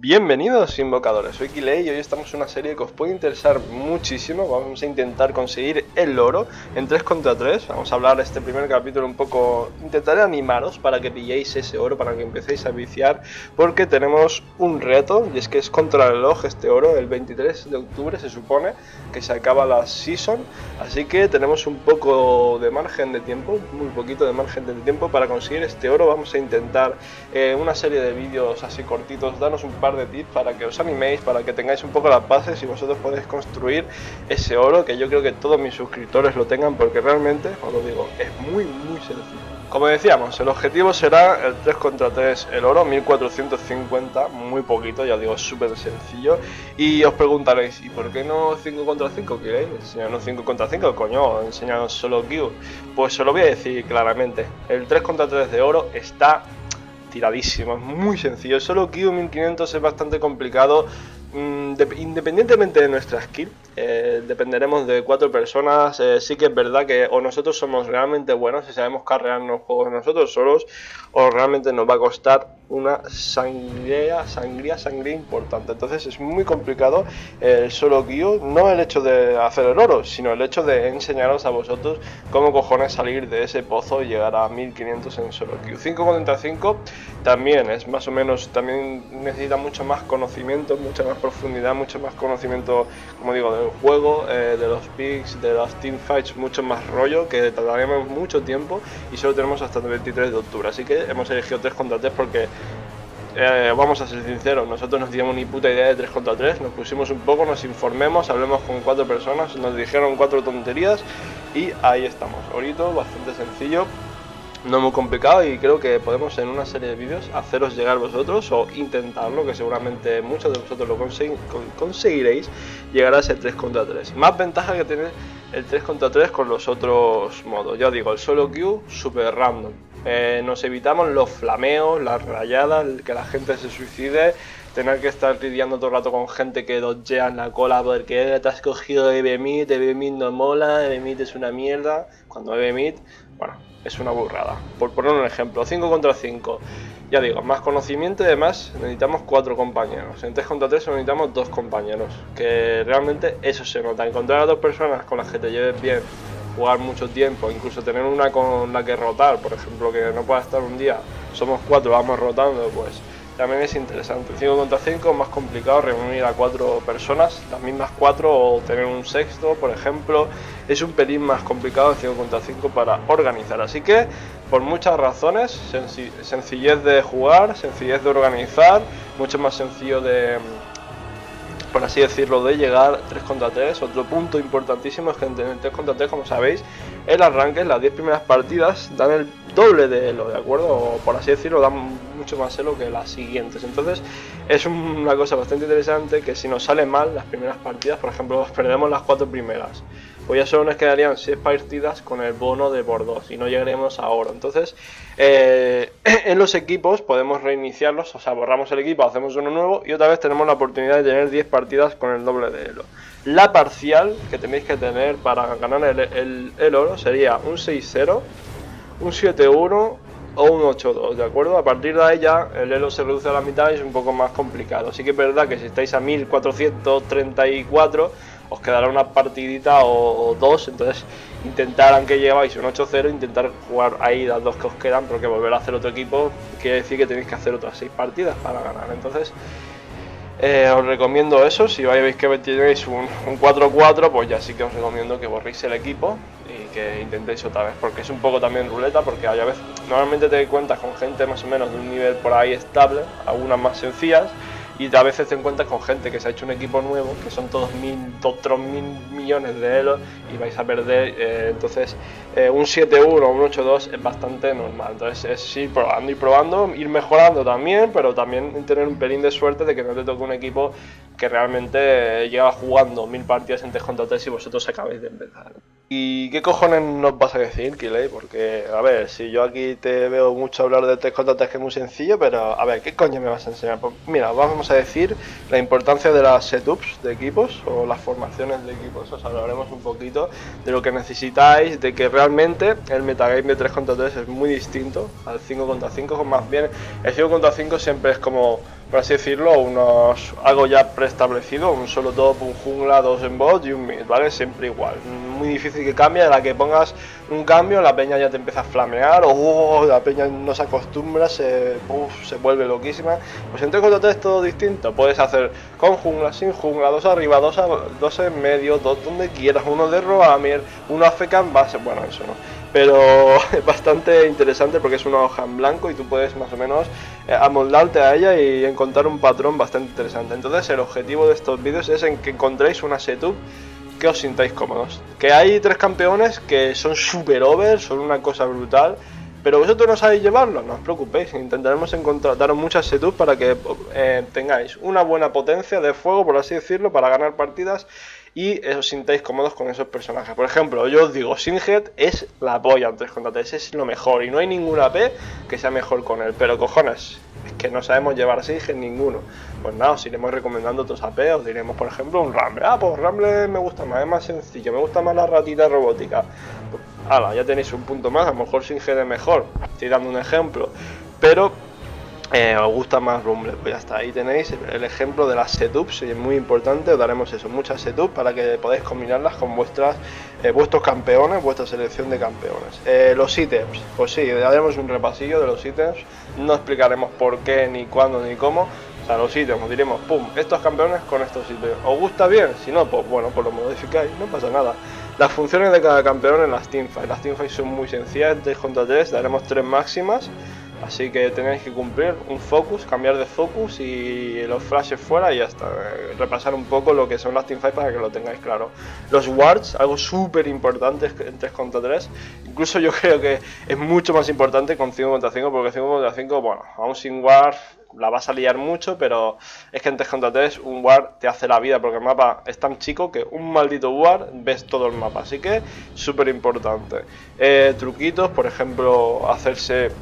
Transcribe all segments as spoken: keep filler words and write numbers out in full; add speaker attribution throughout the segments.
Speaker 1: Bienvenidos invocadores, soy Kilei y hoy estamos en una serie que os puede interesar muchísimo. Vamos a intentar conseguir el oro en tres contra tres. Vamos a hablar este primer capítulo un poco, intentaré animaros para que pilléis ese oro, para que empecéis a viciar, porque tenemos un reto y es que es contra el reloj este oro. El veintitrés de octubre se supone que se acaba la season, así que tenemos un poco de margen de tiempo, muy poquito de margen de tiempo para conseguir este oro. Vamos a intentar eh, una serie de vídeos así cortitos, danos un par de tips para que os animéis, para que tengáis un poco las bases y vosotros podéis construir ese oro, que yo creo que todos mis suscriptores lo tengan, porque realmente, os lo digo, es muy muy sencillo. Como decíamos, el objetivo será el tres contra tres el oro, mil cuatrocientos cincuenta, muy poquito, ya digo, súper sencillo. Y os preguntaréis, ¿y por qué no cinco contra cinco? ¿Queréis? Enseñarnos cinco contra cinco, coño, enseñaros solo Q. Pues os lo voy a decir claramente, el tres contra tres de oro está tiradísimo, es muy sencillo. Solo Q mil quinientos es bastante complicado. Independientemente de nuestra skill, eh, dependeremos de cuatro personas. Eh, sí que es verdad que o nosotros somos realmente buenos y sabemos carrearnos juegos nosotros solos, o realmente nos va a costar una sangría, sangría, sangría importante. Entonces es muy complicado el eh, solo Q, no el hecho de hacer el oro, sino el hecho de enseñaros a vosotros cómo cojones salir de ese pozo y llegar a mil quinientos en solo Q. cinco contra cinco también es más o menos, también necesita mucho más conocimiento, mucha más profundidad, mucho más conocimiento, como digo, del juego, eh, de los picks, de las teamfights, mucho más rollo, que tardaremos mucho tiempo y solo tenemos hasta el veintitrés de octubre, así que hemos elegido tres contra tres porque eh, vamos a ser sinceros, nosotros no teníamos ni puta idea de tres contra tres, nos pusimos un poco, nos informemos, hablemos con cuatro personas, nos dijeron cuatro tonterías y ahí estamos. Orito, bastante sencillo, no muy complicado, y creo que podemos en una serie de vídeos haceros llegar vosotros, o intentarlo, que seguramente muchos de vosotros lo consegui conseguiréis, llegar a ese tres contra tres. Más ventaja que tiene el tres contra tres con los otros modos. Ya digo, el solo Q super random. Eh, nos evitamos los flameos, las rayadas, que la gente se suicide, tener que estar lidiando todo el rato con gente que dodgea en la cola porque te has cogido Ebemit, Ebemit no mola, Ebemit es una mierda, cuando Ebemit, bueno, es una burrada. Por poner un ejemplo, cinco contra cinco, ya digo, más conocimiento y demás, necesitamos cuatro compañeros. En tres contra tres necesitamos dos compañeros, que realmente eso se nota. Encontrar a dos personas con las que te lleves bien, jugar mucho tiempo, incluso tener una con la que rotar, por ejemplo, que no pueda estar un día, somos cuatro, vamos rotando, pues también es interesante. cinco contra cinco es más complicado reunir a cuatro personas, las mismas cuatro, o tener un sexto, por ejemplo. Es un pelín más complicado en cinco contra cinco para organizar. Así que, por muchas razones, senc sencillez de jugar, sencillez de organizar, mucho más sencillo de, por así decirlo, de llegar tres contra tres. Otro punto importantísimo es que en tres contra tres, como sabéis, el arranque, las diez primeras partidas dan el doble de elo, ¿de acuerdo? O por así decirlo, dan mucho más elo que las siguientes. Entonces es una cosa bastante interesante, que si nos sale mal las primeras partidas, por ejemplo, perdemos las cuatro primeras, pues ya solo nos quedarían seis partidas con el bono de por dos y no llegaremos a oro. Entonces eh, en los equipos podemos reiniciarlos, o sea, borramos el equipo, hacemos uno nuevo y otra vez tenemos la oportunidad de tener diez partidas con el doble de elo. La parcial que tenéis que tener para ganar el, el, el oro sería un seis cero, un siete uno o un ocho dos, ¿de acuerdo? A partir de ahí ya el elo se reduce a la mitad y es un poco más complicado. Así que es verdad que si estáis a mil cuatrocientos treinta y cuatro os quedará una partidita o, o dos, entonces intentar, aunque lleváis un ocho cero, intentar jugar ahí las dos que os quedan, porque volver a hacer otro equipo quiere decir que tenéis que hacer otras seis partidas para ganar. Entonces Eh, os recomiendo eso. Si veis que tenéis un, un cuatro cuatro, pues ya sí que os recomiendo que borréis el equipo y que intentéis otra vez, porque es un poco también ruleta, porque hay a veces, normalmente te encuentras con gente más o menos de un nivel por ahí estable, algunas más sencillas, y a veces te encuentras con gente que se ha hecho un equipo nuevo, que son todos mil, otros mil millones de elos, y vais a perder. Eh, entonces eh, un siete uno o un ocho dos es bastante normal. Entonces es ir probando y probando, ir mejorando también, pero también tener un pelín de suerte de que no te toque un equipo que realmente lleva jugando mil partidas en tres contra tres y vosotros acabáis de empezar. ¿Y qué cojones nos vas a decir, Kilei? Porque, a ver, si yo aquí te veo mucho hablar de tres contra tres, que es muy sencillo, pero, a ver, ¿qué coño me vas a enseñar? Pues mira, vamos a decir la importancia de las setups de equipos, o las formaciones de equipos. Os hablaremos un poquito de lo que necesitáis, de que realmente el metagame de tres contra tres es muy distinto al cinco contra cinco, más bien el cinco contra cinco siempre es como por así decirlo, unos algo ya preestablecido, un solo top, un jungla, dos en bot y un mid, ¿vale? Siempre igual. Muy difícil que cambie, a la que pongas un cambio, la peña ya te empieza a flamear, o oh, la peña no se acostumbra, se, uf, se vuelve loquísima. Pues en tres contra tres todo distinto, puedes hacer con jungla, sin jungla, dos arriba, dos, a, dos en medio, dos donde quieras, uno de Roamir, uno A F K en base, bueno, eso no. Pero es bastante interesante porque es una hoja en blanco y tú puedes más o menos eh, amoldarte a ella y encontrar un patrón bastante interesante. Entonces el objetivo de estos vídeos es en que encontréis una setup que os sintáis cómodos. Que hay tres campeones que son super over, son una cosa brutal, pero vosotros no sabéis llevarlo, no os preocupéis, intentaremos encontrar, daros muchas setups para que eh, tengáis una buena potencia de fuego, por así decirlo, para ganar partidas y os sintáis cómodos con esos personajes. Por ejemplo, yo os digo, Singed es la polla en tres contra tres, es lo mejor y no hay ninguna A P que sea mejor con él, pero cojones, es que no sabemos llevar Singed ninguno. Pues nada, os iremos recomendando otros A P, os diremos por ejemplo un Rumble. Ah, pues Rumble me gusta más, es más sencillo, me gusta más la ratita robótica. Pues, ala, ya tenéis un punto más, a lo mejor Singed es mejor, estoy dando un ejemplo, pero Eh, os gusta más Rumble, pues ya está, ahí tenéis el ejemplo de las setups, y es muy importante, os daremos eso, muchas setups para que podáis combinarlas con vuestras eh, vuestros campeones, vuestra selección de campeones. Eh, los ítems, pues sí, haremos un repasillo de los ítems, no explicaremos por qué, ni cuándo, ni cómo, o sea, los ítems, os diremos, pum, estos campeones con estos ítems, ¿os gusta bien? Si no, pues bueno, pues lo modificáis, no pasa nada. Las funciones de cada campeón en las teamfights, las teamfights son muy sencillas, tres contra tres, daremos tres máximas. Así que tenéis que cumplir un focus, cambiar de focus y los flashes fuera y ya está. Repasar un poco lo que son las teamfights para que lo tengáis claro. Los wards, algo súper importante en tres contra tres. Incluso yo creo que es mucho más importante con cinco contra cinco, porque cinco contra cinco, bueno, aún sin ward la vas a liar mucho, pero es que en tres contra tres un ward te hace la vida, porque el mapa es tan chico que un maldito ward ves todo el mapa. Así que súper importante. Eh, truquitos, por ejemplo, hacerse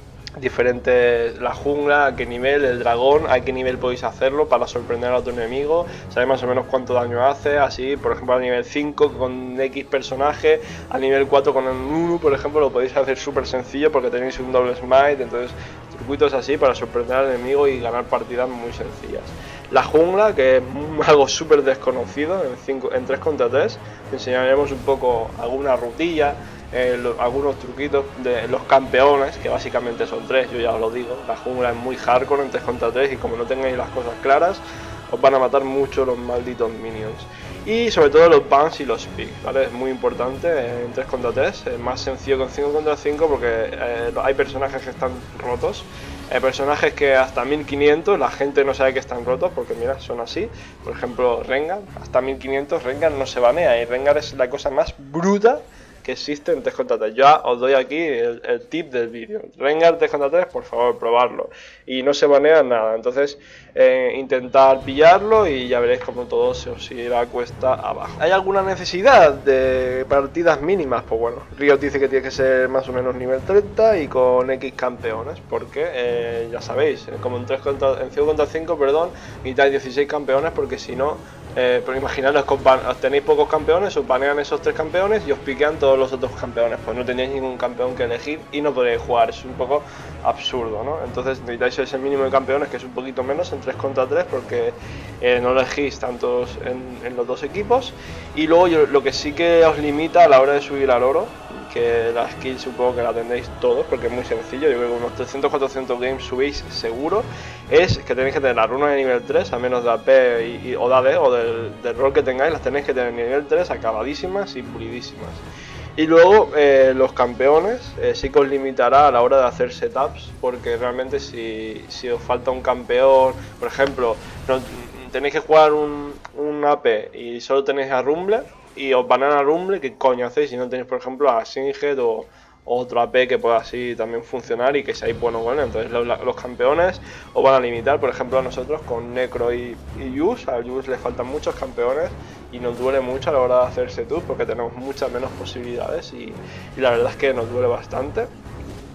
Speaker 1: diferentes, la jungla, a qué nivel, el dragón, a qué nivel podéis hacerlo para sorprender a otro enemigo, sabéis más o menos cuánto daño hace, así, por ejemplo a nivel cinco con X personaje, a nivel cuatro con el uno, por ejemplo, lo podéis hacer súper sencillo porque tenéis un doble smite, entonces circuitos así para sorprender al enemigo y ganar partidas muy sencillas. La jungla, que es algo súper desconocido en, cinco, en tres contra tres, enseñaremos un poco alguna rutilla, Eh, lo, algunos truquitos de los campeones, que básicamente son tres, yo ya os lo digo. La jungla es muy hardcore en tres contra tres y como no tengáis las cosas claras, os van a matar mucho los malditos minions. Y sobre todo los bans y los picks, ¿vale? Es muy importante en tres contra tres, es más sencillo que en cinco contra cinco porque eh, hay personajes que están rotos. Hay personajes que hasta mil quinientos la gente no sabe que están rotos porque mira, son así. Por ejemplo, Rengar, hasta mil quinientos Rengar no se banea y Rengar es la cosa más bruta que existe en tres contra tres. Ya os doy aquí el, el tip del vídeo. Rengar tres contra tres, por favor, probarlo. Y no se banea nada. Entonces, eh, intentar pillarlo y ya veréis como todo se os irá cuesta abajo. ¿Hay alguna necesidad de partidas mínimas? Pues bueno, Riot dice que tiene que ser más o menos nivel treinta y con X campeones. Porque, eh, ya sabéis, como en, tres contra, en cinco contra cinco, perdón, necesitáis dieciséis campeones porque si no... Eh, pero imaginaros que os tenéis pocos campeones, os banean esos tres campeones y os piquean todos los otros campeones, pues no tenéis ningún campeón que elegir y no podéis jugar, es un poco absurdo, ¿no? Entonces necesitáis ese mínimo de campeones, que es un poquito menos en tres contra tres, porque eh, no elegís tantos en, en los dos equipos. Y luego yo, lo que sí que os limita a la hora de subir al oro, que la skill supongo que la tendréis todos porque es muy sencillo, yo creo que unos trescientos cuatrocientos games subís seguro, es que tenéis que tener la runa de nivel tres, a menos de A P y, y, o de A D o del, del rol que tengáis, las tenéis que tener en nivel tres acabadísimas y pulidísimas. Y luego eh, los campeones eh, sí que os limitará a la hora de hacer setups, porque realmente si, si os falta un campeón, por ejemplo, no, tenéis que jugar un, un A P y solo tenéis a Rumble, y os banan a Rumble, ¿qué coño hacéis si no tenéis por ejemplo a Singed o, o otro A P que pueda así también funcionar y que seáis buenos con él? Entonces los, los campeones os van a limitar, por ejemplo a nosotros con Necro y, y Yus, a Yus le faltan muchos campeones y nos duele mucho a la hora de hacer setup porque tenemos muchas menos posibilidades y, y la verdad es que nos duele bastante.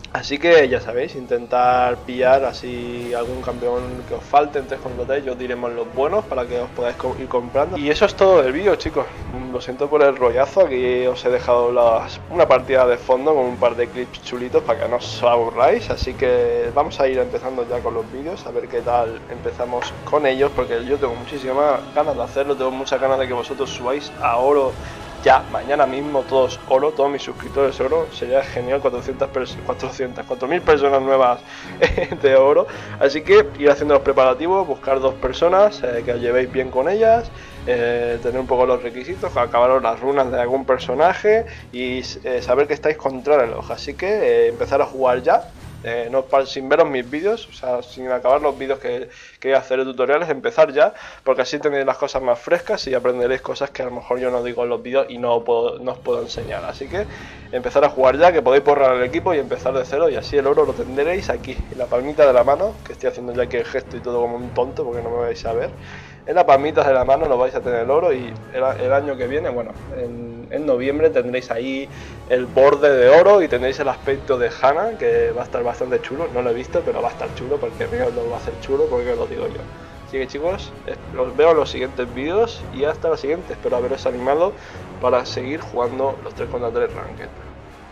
Speaker 1: Así que ya sabéis, intentar pillar así algún campeón que os falte en tres contra tres, yo os diremos los buenos para que os podáis ir comprando. Y eso es todo del vídeo, chicos. Lo siento por el rollazo, aquí os he dejado las, una partida de fondo con un par de clips chulitos para que no os aburráis. Así que vamos a ir empezando ya con los vídeos, a ver qué tal empezamos con ellos, porque yo tengo muchísimas ganas de hacerlo, tengo muchas ganas de que vosotros subáis a oro. Ya, mañana mismo todos oro, todos mis suscriptores oro, sería genial, cuatrocientas, cuatrocientas, cuatro mil personas nuevas de oro. Así que ir haciendo los preparativos, buscar dos personas eh, que os llevéis bien con ellas, eh, tener un poco los requisitos, acabaros las runas de algún personaje y eh, saber que estáis contra el reloj. Así que eh, empezar a jugar ya. Eh, no, sin veros mis vídeos, o sea, sin acabar los vídeos que, que voy a hacer de tutoriales, empezar ya, porque así tenéis las cosas más frescas y aprenderéis cosas que a lo mejor yo no digo en los vídeos y no, puedo, no os puedo enseñar. Así que empezar a jugar ya, que podéis borrar el equipo y empezar de cero, y así el oro lo tendréis aquí, en la palmita de la mano, que estoy haciendo ya aquí el gesto y todo como un tonto porque no me vais a ver. En las palmitas de la mano lo vais a tener el oro, y el, el año que viene, bueno, en, en noviembre tendréis ahí el borde de oro y tendréis el aspecto de Hana, que va a estar bastante chulo. No lo he visto, pero va a estar chulo porque Riot lo va a hacer chulo, porque lo digo yo. Así que chicos, los veo en los siguientes vídeos y hasta la siguiente. Espero haberos animado para seguir jugando los tres contra tres Ranked.